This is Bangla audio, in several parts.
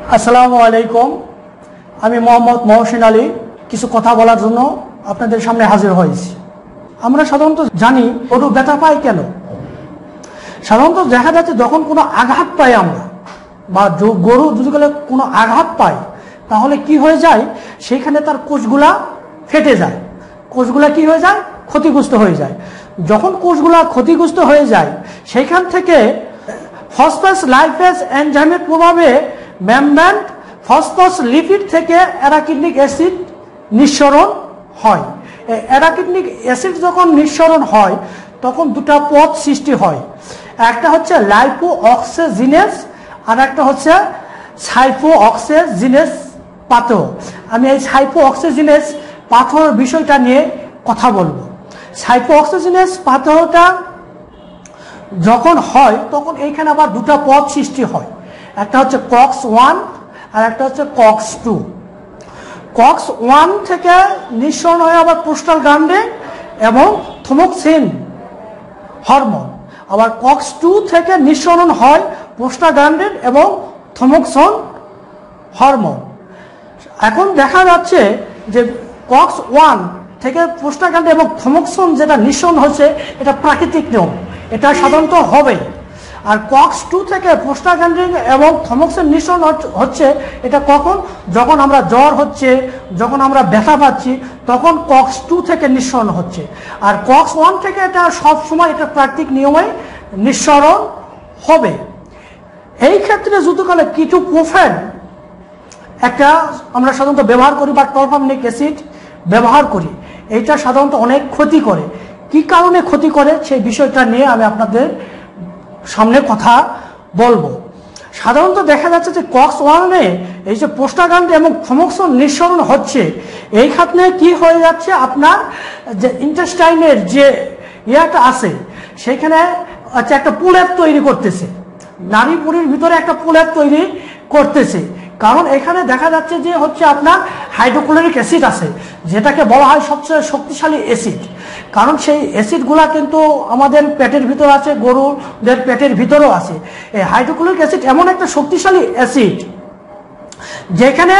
আসসালামু আলাইকুম। আমি মোহাম্মদ মহসিন আলী কিছু কথা বলার জন্য আপনাদের সামনে হাজির হয়েছি। আমরা সাধারণত জানি গরু ব্যথা পায় কেন। সাধারণত দেখা যাচ্ছে যখন কোনো আঘাত পাই আমরা বা গরু যদি কোনো আঘাত পায় তাহলে কি হয়ে যায়, সেইখানে তার কোষগুলা ফেটে যায়, কোষগুলা কি হয়ে যায়, ক্ষতিগ্রস্ত হয়ে যায়। যখন কোষগুলা ক্ষতিগ্রস্ত হয়ে যায় সেইখান থেকে ফসফরাস লাইপেজ এনজাইমের প্রভাবে মেমব্রেন ফসফোলিপিড থেকে অ্যারাকিডনিক অ্যাসিড নিঃসরণ হয়। অ্যারাকিডনিক অ্যাসিড যখন নিঃসরণ হয় তখন দুটা পথ সৃষ্টি হয়, একটা হচ্ছে লাইপো অক্সিজেনেস আর একটা হচ্ছে সাইপো অক্সিজেনেস পাথর। আমি এই সাইপো অক্সিজেনেস পাথরের বিষয়টা নিয়ে কথা বলবো। সাইপো অক্সিজেনেস পাথরটা যখন হয় তখন এইখানে আবার দুটা পথ সৃষ্টি হয়, একটা হচ্ছে COX-1 আর একটা হচ্ছে COX-2। COX-1 থেকে নিঃসরণ হয় আবার পোস্টাল গ্ল্যান্ডে এবং থোমোক্সিন হরমোন, আবার COX-2 থেকে নিঃসরণ হয় পোস্টাল গ্ল্যান্ডে এবং থোমোক্সন হরমোন। এখন দেখা যাচ্ছে যে COX-1 থেকে পোস্টাল গ্ল্যান্ডে এবং থোমোক্সন যেটা নিঃসরণ হচ্ছে এটা প্রাকৃতিক নিয়ম, এটা সাধারণত হবে। আর COX-2 থেকে প্রোস্টাগ্ল্যান্ডিন এবং থোমোক্সিন নিঃসরণ হচ্ছে এটা কখন, যখন আমরা জ্বর হচ্ছে, যখন আমরা ব্যথা পাচ্ছি তখন COX-2 থেকে নিঃসরণ হচ্ছে। আর COX-1 থেকে এটা সবসময় এটা প্রাকৃতিক নিয়মে নিঃসরণ হবে। এই ক্ষেত্রে যুদ্ধকালে কিছু প্রোফেন একটা আমরা সাধারণত ব্যবহার করি বা টরফামিনিক অ্যাসিড ব্যবহার করি, এইটা সাধারণত অনেক ক্ষতি করে। কি কারণে ক্ষতি করে সেই বিষয়টা নিয়ে আমি আপনাদের সামনে কথা বলবো। সাধারণত দেখা যাচ্ছে যে COX-1-এ এই যে প্রোস্টাগ্ল্যান্ড এবং থোমোক্সন নিঃসরণ হচ্ছে, এই খাতনে কি হয়ে যাচ্ছে, আপনার যে ইন্টেস্টাইনের যে ইয়াটা আছে সেখানে আচ্ছা একটা প্রলেপ তৈরি করতেছে, নারী পুরীর ভিতরে একটা প্রলেপ তৈরি করতেছে। কারণ এখানে দেখা যাচ্ছে যে হচ্ছে আপনার হাইড্রোক্লোরিক অ্যাসিড আছে, যেটাকে বলা হয় সবচেয়ে শক্তিশালী অ্যাসিড। কারণ সেই অ্যাসিডগুলা কিন্তু আমাদের পেটের ভিতর আছে, গরুদের পেটের ভিতরেও আছে। এই হাইড্রোক্লোরিক অ্যাসিড এমন একটা শক্তিশালী অ্যাসিড যেখানে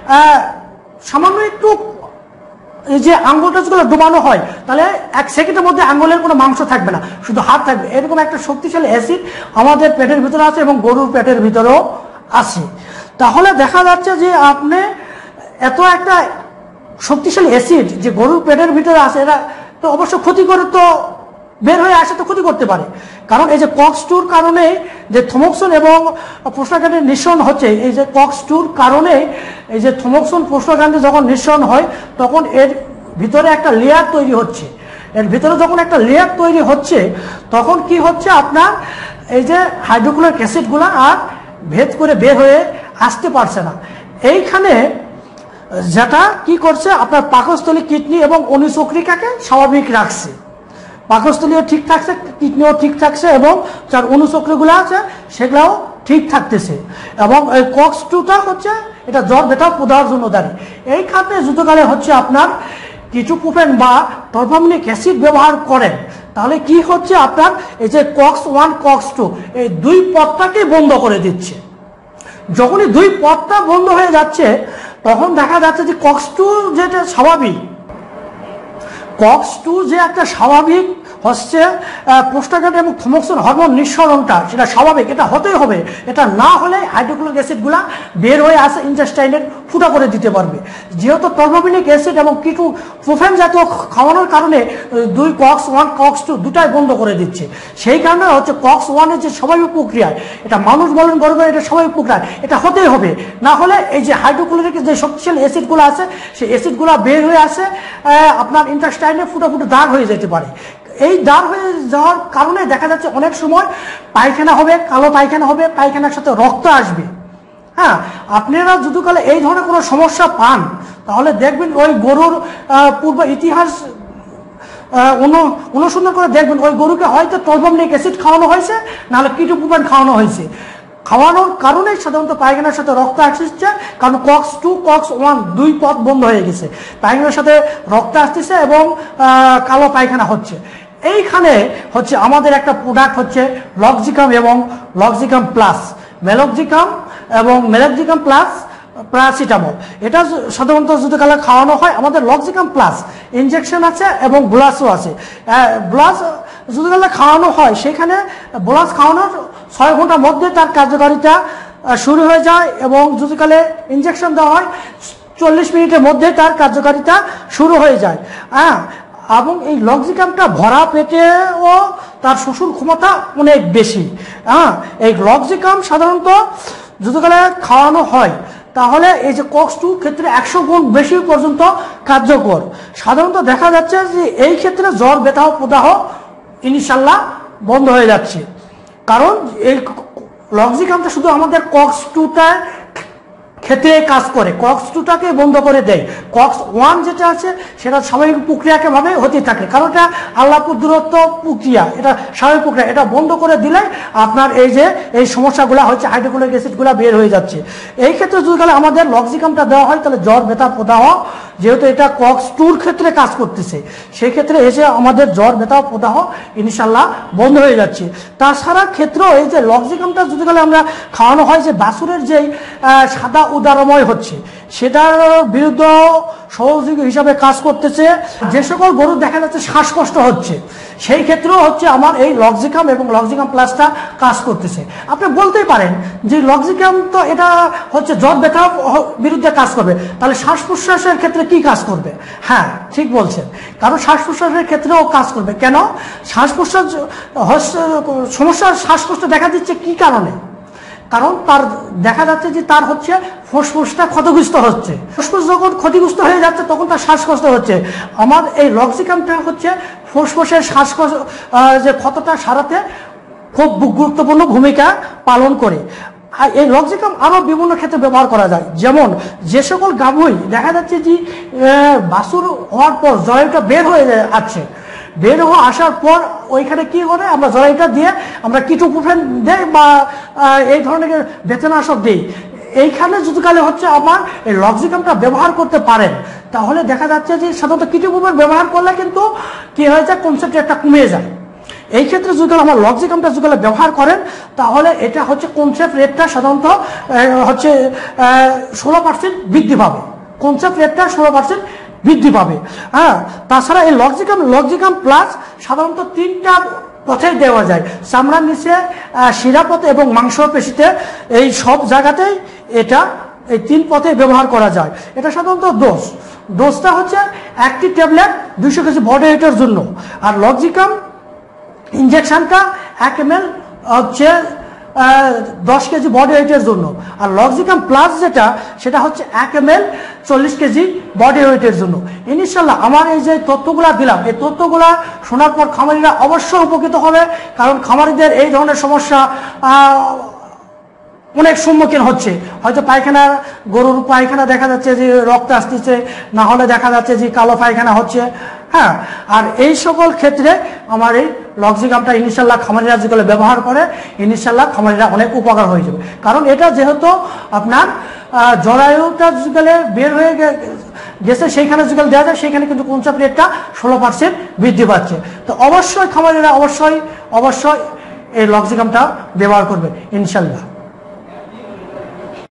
সামান্য একটু এই যে আঙ্গুলটা যেগুলো ডুবানো হয় তাহলে 1 সেকেন্ডের মধ্যে আঙ্গুলের কোনো মাংস থাকবে না, শুধু হাত থাকবে। এরকম একটা শক্তিশালী অ্যাসিড আমাদের পেটের ভিতরে আছে এবং গরুর পেটের ভিতরেও আছে। তাহলে দেখা যাচ্ছে যে আপনি এত একটা শক্তিশালী অ্যাসিড যে গরুর পেটের ভিতরে আছে, এরা তো অবশ্য ক্ষতি করে, তো বের হয়ে আসে তো ক্ষতি করতে পারে। কারণ এই যে COX-2-র কারণে যে থোমোক্সন এবং প্রোস্টাগ্ল্যান্ডের নিঃসরণ হচ্ছে, এই যে COX-2-র কারণে এই যে থোমোক্সন প্রোস্টাগ্ল্যান্ডে যখন নিঃসরণ হয় তখন এর ভিতরে একটা লেয়ার তৈরি হচ্ছে। এর ভিতরে যখন একটা লেয়ার তৈরি হচ্ছে তখন কি হচ্ছে, আপনার এই যে হাইড্রোক্লোরিক অ্যাসিডগুলো আর ভেদ করে বের হয়ে আসতে পারছে না। এইখানে যেটা কি করছে, আপনার পাকস্থলী, কিডনি এবং অনুচক্রিকাকে স্বাভাবিক রাখছে। পাকস্থলীও ঠিক থাকছে, কিডনিও ঠিক থাকছে এবং যার অনুচক্রিগুলো আছে সেগুলাও ঠিক থাকতেছে। এবং এই COX-2টা হচ্ছে এটা জ্বর ব্যথা দেওয়ার জন্য দাঁড়িয়ে। এই খাতে যুদ্ধকালে হচ্ছে আপনার কিছু প্রোফেন বা টরফামিনিক অ্যাসিড ব্যবহার করেন, তাহলে কি হচ্ছে, আপনার এই যে COX-1 COX-2 এই দুই পথটাকে বন্ধ করে দিচ্ছে। যখনই দুই পথটা বন্ধ হয়ে যাচ্ছে তখন দেখা যাচ্ছে যে COX-2 যেটা স্বাভাবিক, COX-2 যে একটা স্বাভাবিক হচ্ছে প্রোস্টাগ্ল্যান্ড এবং থোমোক্সন হরমোন নিঃসরণটা, সেটা স্বাভাবিক, এটা হতেই হবে। এটা না হলে হাইড্রোক্লোরিক অ্যাসিডগুলা বের হয়ে আসে ইন্টেস্টাইনের ফুটা করে দিতে পারবে। যেহেতু টরফামিনিক অ্যাসিড এবং কিছু প্রোফেন জাতীয় খাওয়ানোর কারণে দুই COX-1 COX-2 দুটাই বন্ধ করে দিচ্ছে। সেই কারণে হচ্ছে COX-1-এর যে স্বাভাবিক প্রক্রিয়া, এটা মানুষ বলেন গরু বলেন, এটা স্বাভাবিক প্রক্রিয়া, এটা হতেই হবে। না হলে এই যে হাইড্রোক্লোরিক যে শক্তিশালী অ্যাসিডগুলো আছে সেই অ্যাসিডগুলো বের হয়ে আসে আপনার ইন্টেস্টাইনে ফুটা ফুটা দাগ হয়ে যেতে পারে। এই দাগ হয়ে যাওয়ার কারণে দেখা যাচ্ছে অনেক সময় পায়খানা হবে, কালো পায়খানা হবে, পায়খানার সাথে রক্ত আসবে। হ্যাঁ, আপনারা যদি কালে এই ধরনের কোনো সমস্যা পান তাহলে দেখবেন ওই গরুর পূর্ব ইতিহাস অনুসন্ধান করে দেখবেন ওই গরুকে হয়তো টরফামিনিক অ্যাসিড খাওয়ানো হয়েছে, নাহলে কিটোপ্রোফেন খাওয়ানো হয়েছে। খাওয়ানোর কারণে সাধারণত পায়খানার সাথে রক্ত আসছে, কারণ COX-2 COX-1 দুই পথ বন্ধ হয়ে গেছে, পায়খানার সাথে রক্ত আসতেছে এবং কালো পায়খানা হচ্ছে। এইখানে হচ্ছে আমাদের একটা প্রোডাক্ট হচ্ছে লক্সিকাম এবং লক্সিকাম প্লাস। মেলক্সিকাম এবং মেলাক্সিকাম প্লাস প্যারাসিটামল, এটা সাধারণত যদি কালে খাওয়ানো হয়। আমাদের লক্সিকাম প্লাস ইনজেকশন আছে এবং ব্লাসও আছে। ব্লাস যদি কালে খাওয়ানো হয়, সেখানে ব্লাস খাওয়ানোর 6 ঘন্টার মধ্যে তার কার্যকারিতা শুরু হয়ে যায়, এবং যদি কালে ইনজেকশন দেওয়া হয় 40 মিনিটের মধ্যে তার কার্যকারিতা শুরু হয়ে যায়। এবং এই লক্সিকামটা ভরা পেটেও তার শোষণ ক্ষমতা অনেক বেশি। এই লক্সিকাম সাধারণত যদি কালে খাওয়ানো হয়, তাহলে এই যে কক্স-2 ক্ষেত্রে 100 গুণ বেশি পর্যন্ত কার্যকর। সাধারণত দেখা যাচ্ছে যে এই ক্ষেত্রে জ্বর, ব্যথা, প্রদাহ ইনশাল্লাহ বন্ধ হয়ে যাচ্ছে। কারণ এই লক্সিকামটা শুধু আমাদের কক্স-2টা ক্ষেত্রে কাজ করে, কক্স-2টাকে বন্ধ করে দেয়। কক্স-1 যেটা আছে সেটা স্বাভাবিক প্রক্রিয়াকে ভাবে হতে থাকে, কারণ এটা আল্লাহ দূরত্ব প্রক্রিয়া, এটা স্বাভাবিক প্রক্রিয়া। এটা বন্ধ করে দিলে আপনার এই যে এই সমস্যাগুলো হচ্ছে, হাইড্রোক্লোরিক অ্যাসিডগুলো বের হয়ে যাচ্ছে। এই ক্ষেত্রে যদি আমাদের লক্সিকামটা দেওয়া হয়, তাহলে জ্বর, ব্যথা, প্রদাহ, যেহেতু এটা কক্স-2 ক্ষেত্রে কাজ করতেছে, সেই ক্ষেত্রে এসে আমাদের জ্বর, ব্যথা, প্রদাহ ইনশাল্লাহ বন্ধ হয়ে যাচ্ছে। তাছাড়া ক্ষেত্রেও এই যে লক্সিকামটা যদি আমরা খাওয়ানো হয়, যে বাছুরের যেই সাদা উদারময় হচ্ছে, সেটার বিরুদ্ধে সহযোগী হিসাবে কাজ করতেছে। যে সকল গরু দেখা যাচ্ছে শ্বাসকষ্ট হচ্ছে, সেই ক্ষেত্রেও হচ্ছে আমার এই লক্সিকাম এবং লক্সিকাম প্লাসটা কাজ করতেছে। আপনি বলতেই পারেন যে লক্সিকাম তো এটা হচ্ছে জ্বর, ব্যথা বিরুদ্ধে কাজ করবে, তাহলে শ্বাস প্রশ্বাসের ক্ষেত্রে কি কাজ করবে? হ্যাঁ, ঠিক বলছেন, কারণ শ্বাস প্রশ্বাসের ক্ষেত্রেও কাজ করবে। কেন? শ্বাস প্রশ্বাস সমস্যা, শ্বাসকষ্ট দেখা দিচ্ছে কি কারণে? কারণ তার দেখা যাচ্ছে যে তার হচ্ছে ফুসফুসটা ক্ষতিগ্রস্ত হচ্ছে। ফুসফুস যখন ক্ষতিগ্রস্ত হয়ে যাচ্ছে, তখন তার শ্বাসকষ্ট হচ্ছে। আমার এই লক্সিকামটা হচ্ছে ফুসফুসের শ্বাসকষ্ট যে ক্ষতটা সারাতে খুব গুরুত্বপূর্ণ ভূমিকা পালন করে। আর এই লক্সিকাম আরও বিভিন্ন ক্ষেত্রে ব্যবহার করা যায়। যেমন যে সকল গাভী দেখা যাচ্ছে যে বাছুর হওয়ার পর জরায়ুটা বের হয়ে আছে, বের হয়ে আসার পর ওইখানে কি করে, আমরা জরায়ুটা দিয়ে আমরা কিটোপ্রোফেন দেই বা এই ধরনের বেতনাশক দিই। এইখানে যদি কালে হচ্ছে আমার এই লক্সিকামটা ব্যবহার করতে পারেন, তাহলে দেখা যাচ্ছে যে সাধারণত কিটোপ্রোফেন ব্যবহার করলে কিন্তু কি হয়ে যায়, কনসেন্ট্রেটটা কমে যায়। এই ক্ষেত্রে যদি আমার লক্সিকামটা যদি ব্যবহার করেন, তাহলে এটা হচ্ছে কনসেপ্ট রেটটা সাধারণত হচ্ছে 16% বৃদ্ধি পাবে। কনসেপ্ট রেটটা 16% বৃদ্ধি পাবে। তাছাড়া এই লক্সিকাম প্লাস সাধারণত 3টা পথে দেওয়া যায়, চামড়ার নিচে, শিরাপথে এবং মাংসপেশিতে, এই সব জায়গাতেই এটা এই 3 পথে ব্যবহার করা যায়। এটা সাধারণত ডোজটা হচ্ছে 1টি ট্যাবলেট 200 কেজি বডি ওয়েটের জন্য। আর লক্সিকাম ইনজেকশনটা 1 ml হচ্ছে 10 কেজি বডি ওয়েটের জন্য। আর লক্সিকাম প্লাস যেটা, সেটা হচ্ছে 1 ml 40 কেজি বডি ওয়েটের জন্য। ইনশাল্লাহ আমার এই যে তথ্যগুলা দিলাম, এই তথ্যগুলা শোনার পর খামারিরা অবশ্যই উপকৃত হবে, কারণ খামারিদের এই ধরনের সমস্যা অনেক সম্মুখীন হচ্ছে। হয়তো পায়খানা, গরুর পায়খানা দেখা যাচ্ছে যে রক্ত আসতেছে, না হলে দেখা যাচ্ছে যে কালো পায়খানা হচ্ছে। আর এই সকল ক্ষেত্রে আমার এই লক্সিকামটা ইনশাল্লাহ খামারিরা যেগুলো ব্যবহার করে, ইনশাল্লাহ খামারিরা অনেক উপকার হয়ে যাবে। কারণ এটা যেহেতু আপনার জরায়ুটা যেগুলো বের হয়ে গেছে, সেইখানে যেগুলো দেওয়া যায়, সেইখানে কিন্তু কনসেপ্ট রেটটা 16% বৃদ্ধি পাচ্ছে। তো অবশ্যই খামারিরা অবশ্যই এই লক্সিকামটা ব্যবহার করবে ইনশাল্লাহ।